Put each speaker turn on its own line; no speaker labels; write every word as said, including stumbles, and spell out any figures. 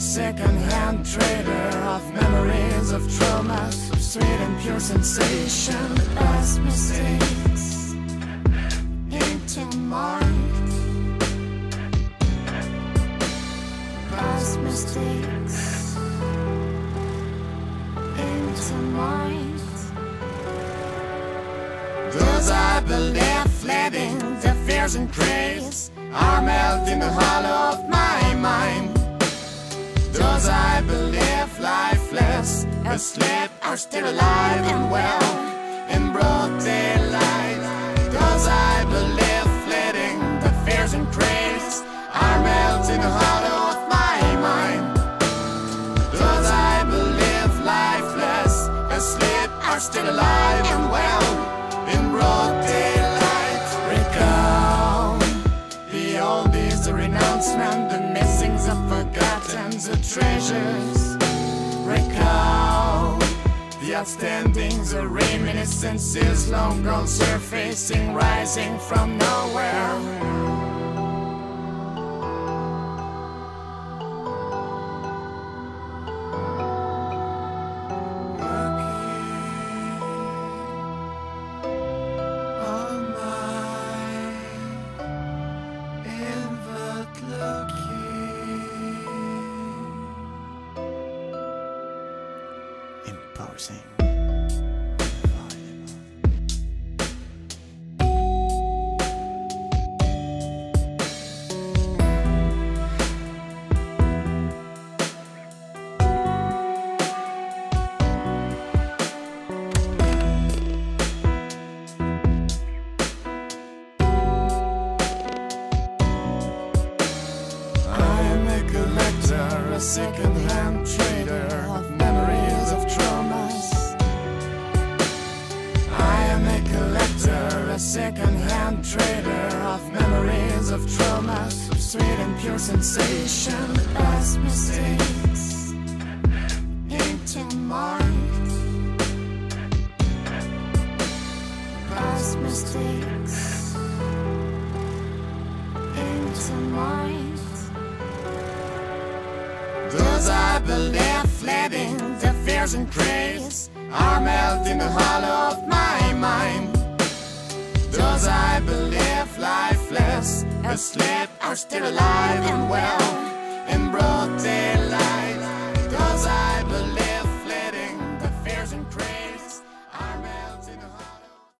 second-hand trader of memories of traumas, sweet and pure sensation, past mistakes into mind, past mistakes into mind. Those I believe fleeting, the fears and craze are melting in the hollow of my mind. Those I believe lifeless, asleep, are still alive and well in broad daylight. Those I believe fleeting, the fears and craze are melting in the hollow of my mind. Those I believe lifeless, asleep, are still alive and well in broad daylight. Recall the oldies, the renouncement, the missings of forgotten, the treasures. Recall the outstandings, the reminiscences, long gone surfacing, rising from nowhere. Imposing. A second-hand trader of memories of traumas. I am a collector, a second-hand trader of memories of traumas, of sweet and pure sensation, past mistakes into mind, past mistakes into mind. Those I believe fleeting, the fears and craze are melting in the hollow of my mind. Those I believe lifeless, asleep, are still alive and well in broad daylight.